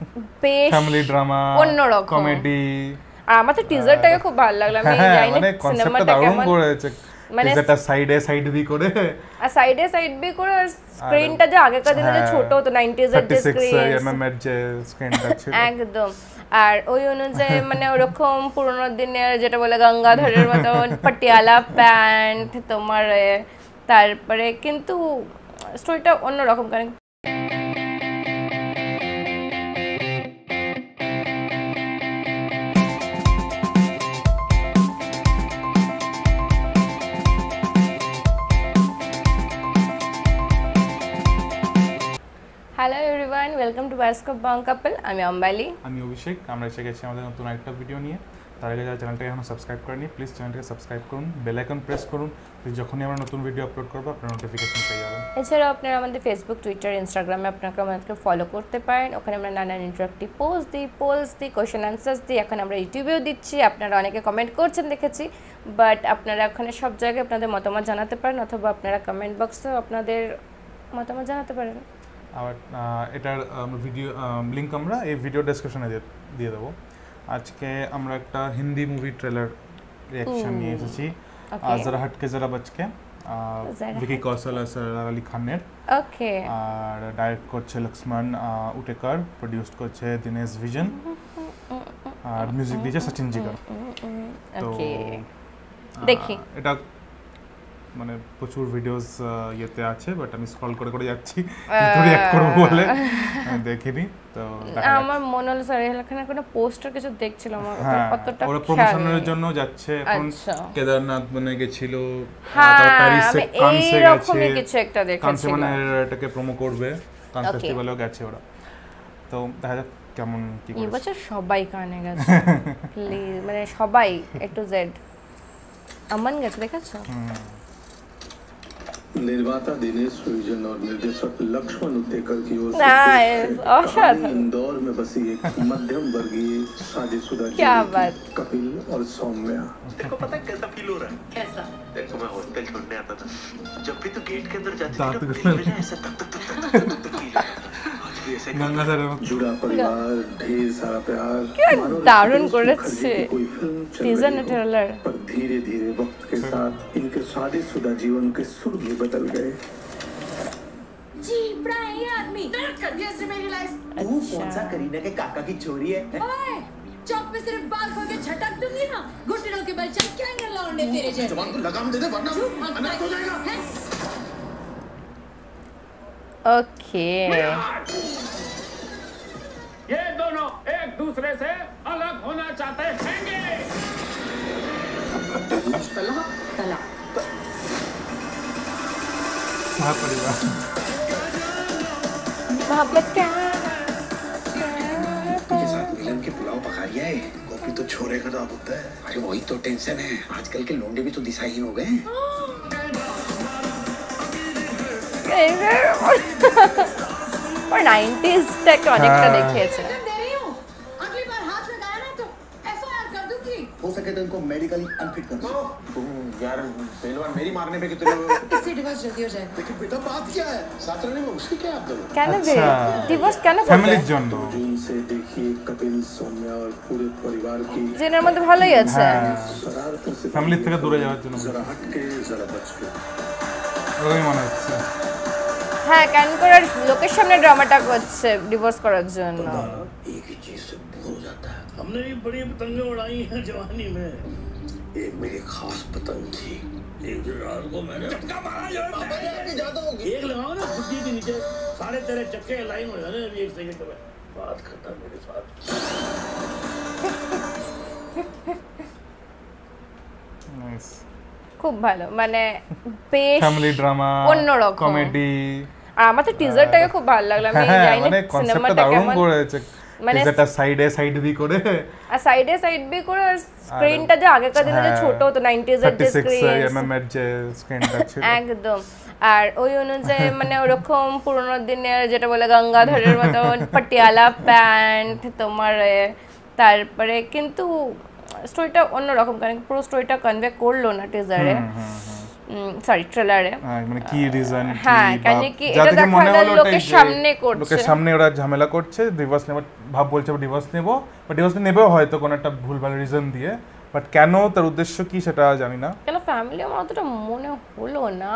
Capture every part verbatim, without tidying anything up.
বেশ family drama অন্যরকম comedy আর আমার তো টিজারটাকে খুব ভালো লাগলো আমি জানি না সিনেমাটা কেমন করেছে মানে টিজারটা সাইডে সাইড বি করে আর সাইডে সাইড বি করে আর স্ক্রিনটা যে আগেকার দিনে যে ছোট হতো নাইনটিজ এর যে স্ক্রিন thirty-six এম এম এর যে স্ক্রিনটা ছিল একদম আর ওই অনুযায়ী মানে ওরকম পুরোনো দিনের যেটা বলে গঙ্গাধরের মতো পাটিয়ালা প্যান্ট তোমার তারপরে কিন্তু স্টোরিটা অন্যরকম কারণ hello everyone welcome to bioscope bong couple আমি অম্বালি আমি অভিষেক আমরা এসে গেছি আমাদের নতুন একটা ভিডিও নিয়ে তার আগে যারা চ্যানেলটাকে এখনো সাবস্ক্রাইব করেনি প্লিজ চ্যানেলটাকে সাবস্ক্রাইব করুন বেল আইকন প্রেস করুন যখনই আমরা নতুন ভিডিও আপলোড করব আপনারা নোটিফিকেশন পেয়ে যাবেন এছাড়াও আপনারা আমাদের ফেসবুক টুইটার ইনস্টাগ্রামে আপনারা আমাদেরকে ফলো করতে পারেন ওখানে আমরা নানান ইন্টারেক্টিভ পোস্ট দিই পোলস দিই কোয়েশ্চেন আনসার্স দিই এখন আমরা ইউটিউবেও দিচ্ছি আপনারা অনেকে কমেন্ট করছেন দেখেছি বাট আপনারা ওখানে সব জায়গায় আপনাদের মতামত জানাতে পারেন অথবা আপনারা কমেন্ট বক্সেও আপনাদের মতামত জানাতে পারেন আর এটার ভিডিও লিংক আমরা এই ভিডিও ডেসক্রিপশনে দিয়ে দেবো আজকে আমরা একটা হিন্দি মুভি ট্রেলার রিঅ্যাকশন নিয়ে এসেছি জারা হাটকে জারা বাচকে ভিকি কৌশল আর saraalikhan ওকে আর ডাইরেক্ট করছে লাক্সমান উটেকার প্রোডিউস করছে দিনেশ ভিজন আর মিউজিক দিয়েছে সচিন জিগার তো দেখি এটা মানে প্রচুর ভিডিওস ইয়েতে আছে বাট আমি স্ক্রল করে করে যাচ্ছি তো রিঅ্যাক্ট করব বলে দেখিনি তো আমার মনে হলো saraalikhan কোনো পোস্টার কিছু দেখছিলাম কতটা ওরা প্রমোশনের জন্য যাচ্ছে এখন কেদারনাথ মানে গেছিল তারপর প্যারিসে কানসে গেছে কিছু একটা দেখেছি কানসে মানে এটাকে প্রমো করবে কান ফেস্টিভ্যালেও গেছে ওরা তো দেখা যাক কেমন কি করে এই বছর সবাই কানে গেছে প্লিজ মানে সবাই এ টু জেড আমন গেছে দেখেছো निर्माता दिनेश विजन और निर्देशक लक्ष्मण उतेकर की ओर से इंदौर में बसी एक मध्यम वर्गीय शादीशुदा क्या बात कपिल और सौम्या तेरे को पता है कैसा फील हो रहा है कैसा देखो मैं हॉस्टल छोड़ने आता था जब भी तू गेट के अंदर जाती थी ना ऐसा तक तक तक तक फील होता था आज भी ऐसे गंगाधर जुड़ा परिवार ढेर सारा प्यार क्या दारुण করেছে टीजर ट्रेलर पर धीरे धीरे वक्त के साथ इनके शादीशुदा जीवन के सुर भी बदल गए जी प्राय आदमी दर्द कर दिया इसने मेरी लाइफ तू कौन सा करीना के काका की चोरी है ओए चौक पे सिर्फ बाल खो के झटक दूंगी ना घुटनों के बल चमकेंगे लौंडे तेरे जैसे जवान को लगाम दे दे वरना अनाथ हो जाएगा ओके ये दोनों एक दूसरे से अलग होना चाहते हैंगे तलाक तलाक सह परिवार मोहब्बत क्या के साथ मिलन के पुलाव पका लिया है कॉफी तो छोरे का दाब होता है अरे वही तो टेंशन है आजकल के लोंडे भी तो दिशाहीन हो गए और नाइंटीज़ टेक অনেকটা দেখিয়েছে हो सके तो इनको मेडिकली अनफिट कर दो यार पहलवान मेरी मारने पे कितने इससे डिवोर्स जल्दी हो जाए लेकिन बेटा बात क्या है साथ रहने में उसकी क्या आप दोनों কেন বে ডিভোর্স কেন করবে ফ্যামিলির জন্য जून से देखिए कपिल सौम्या और पूरे परिवार की জেনের মধ্যে ভালোই আছে शरारतों से ফ্যামিলি থেকে দূরে যাওয়ার জন্য जरा हटके जरा बच के ওই মনে হচ্ছে হ্যাঁ কেন করে লোকের সামনে ড্রামাটা করছে ডিভোর্স করার জন্য एक ही चीज से बोर हो जाता है हमने भी बड़ी पतंगें उड़ाई हैं जवानी में एक मेरी खास पतंग थी एक दिन रात को मैंने चक्का मारा जो एक लगाओ ना बुड्ढी के नीचे सारे तेरे चक्के लाइन हो जाने अभी एक सेकंड में बात करता मेरे साथ নাইস খুব ভালো মানে বেশ ফ্যামিলি ড্রামা অন্যরকম কমেডি আর আমার তো টিজারটাকে খুব ভালো লাগলো আমি জানি না সিনেমাটা কেমন করেছে মানে টিজারটা সাইডে সাইড বি করে আর সাইডে সাইড বি করে আর স্ক্রিনটা যে আগেকার দিনে যে ছোট হতো নাইনটিজ এর যে স্ক্রিন thirty-six এম এম এর যে স্ক্রিনটা ছিল একদম আর ওই অনুযায়ী মানে ওরকম পুরোনো দিনের যেটা বলে গঙ্গাধরের মতো পাটিয়ালা প্যান্ট তোমার তারপরে কিন্তু স্টোরিটা অন্যরকম কারণ পুরো স্টোরিটা কনভে করলো না টিজারে সরি ট্রেলারে মানে কি রিজন হ্যাঁ কেন কি এটা দেখালো লোকের সামনে করছে লোকের সামনে ওরা ঝামেলা করছে ডিভোর্স নেব ভাব বলছে ডিভোর্স নেব বাট ডিভোর্স নেবেও হয়তো কোনো একটা ভুলভাল রিজন দিয়ে বাট কেন তার উদ্দেশ্য কি সেটা জানি না কেন ফ্যামিলি আমার অতটা মনে হলো না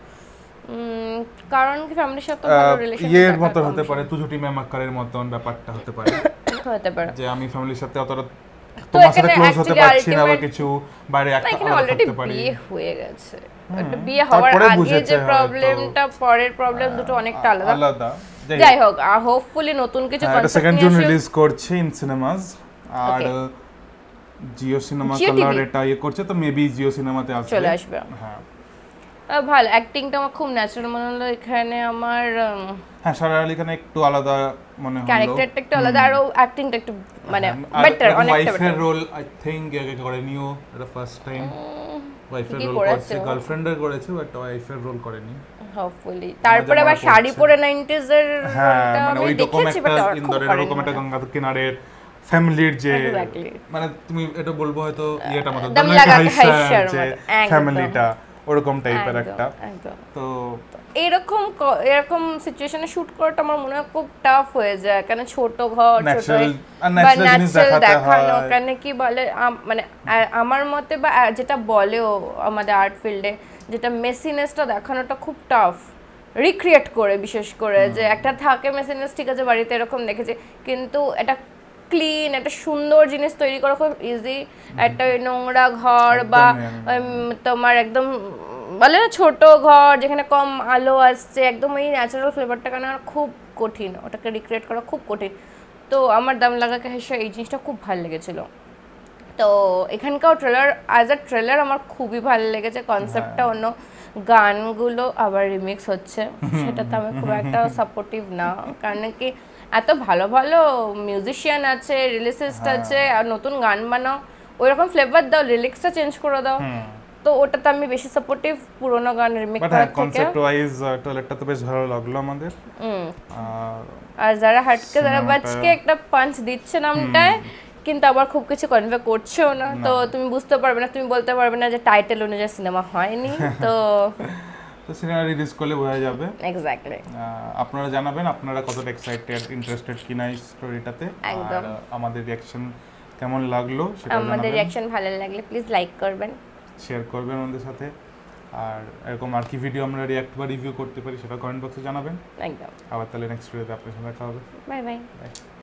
কারণ কি ফ্যামিলির সাথে ভালো রিলেশন এর মত হতে পারে তুঝুটি মে মাক্কারের মতন ব্যাপারটা হতে পারে হতে পারে যে আমি ফ্যামিলির সাথে অতটা তোমার সাথে ক্লোজ হতে পারছি না বা কিছু বাইরে একটা করতে পারি বিয়ে হয়ে গেছে একটা বিয়ে হওয়ার আগে যে প্রবলেমটা পরের প্রবলেম দুটো অনেকটা আলাদা আলাদা যাই হোক হোপফুলি নতুন কিছু কনসেপ্ট সেকেন্ড জুন রিলিজ করছে ইন সিনেমাস আর জিও সিনেমা কালার এটা ইয়ে করছে তো মেবি জিও সিনেমাতে আসবে চলে আসবে হ্যাঁ ভালো অ্যাক্টিংটা আমার খুব ন্যাচারাল মনে হলো এখানে আমার হ্যাঁ saraalikhan একটু আলাদা মনে হলো ক্যারেক্টারটা একটু আলাদা আর অ্যাক্টিংটা একটু মানে বেটার অনেকটা বেটার ওয়াইফের রোল আই থিংক আগে করেনি ও এটা ফার্স্ট টাইম ওয়াইফের রোল করছে গার্লফ্রেন্ডের করেছে বাট ওয়াইফের রোল করেনি হোপফুলি তারপরে আবার শাড়ি পরে নাইনটিজ এর রোলটা মানে ওই ডকুমেন্টটা ইন্দোরের ডকুমেন্টটা গঙ্গার কিনারে ফ্যামিলির যে মানে তুমি এটা বলবো হয়তো ইয়েটা মত দম লাগা হাইশার ফ্যামিলিটা ওরকম টাইপের একটা তো এরকম এরকম সিচুয়েশনে শুট করাটা আমার মনে হয় খুব টাফ হয়ে যায় কারণ ছোট ঘর ছোট ন্যাচারাল জিনিস দেখানো কেন কি বলে মানে আমার মতে বা যেটা বলেও আমাদের আর্ট ফিল্ডে যেটা মেসিনেসটা দেখানোটা খুব টাফ রিক্রিয়েট করে বিশেষ করে যে একটা থাকে মেসিনেস ঠিক আছে বাড়িতে এরকম দেখেছি কিন্তু এটা ক্লিন একটা সুন্দর জিনিস তৈরি করা খুব ইজি একটা নোংরা ঘর বা তোমার একদম বলে না ছোট ঘর যেখানে কম আলো আসছে একদম এই ন্যাচারাল ফ্লেভারটা কেন খুব কঠিন ওটাকে রিক্রিয়েট করা খুব কঠিন তো আমার দাম লাগা কাহিসা এই জিনিসটা খুব ভালো লেগেছিল তো এখানকার ট্রেলার অ্যাজ আ ট্রেলার আমার খুবই ভালো লেগেছে কনসেপ্টটা অন্য গানগুলো আবার রিমিক্স হচ্ছে সেটাতে আমি খুব একটা সাপোর্টিভ না কারণ কি এত ভালো ভালো মিউজিশিয়ান আছে রিলিসিস্ট আছে আর নতুন গান বানাও ওইরকম ফ্লেভার দাও লিরিক্সটা চেঞ্জ করে দাও তো ওটাতে আমি বেশি সাপোর্টিভ পুরোনো গান রিমেক করার থেকে কনসেপ্ট ওয়াইজ ট্রেলারটা তো বেশ ভালো লাগলো আমাদের আর যারা হাটকে যারা বাচকে একটা পাঞ্চ দিচ্ছে নামটায় কিন্তু আবার খুব কিছু কনভে করছেও না তো তুমি বুঝতে পারবে না তুমি বলতে পারবে না যে টাইটেল অনুযায়ী সিনেমা হয়নি তো তো সিনেমা রিলিজ করলে বোঝা যাবে এক্স্যাক্টলি আপনারা জানাবেন আপনারা কতটা এক্সাইটেড ইন্টারেস্টেড কিনা এই স্টোরিটাতে আর আমাদের রিঅ্যাকশন কেমন লাগলো সেটা জানাবেন আমাদের রিঅ্যাকশন ভালো লাগলে প্লিজ লাইক করবেন শেয়ার করবেন আমাদের সাথে আর এরকম আর কি ভিডিও আমরা রিঅ্যাক্ট বা রিভিউ করতে পারি সেটা কমেন্ট বক্সে জানাবেন একদম আবার তাহলে নেক্সট ভিডিওতে আপনাদের সাথে দেখা হবে বাই বাই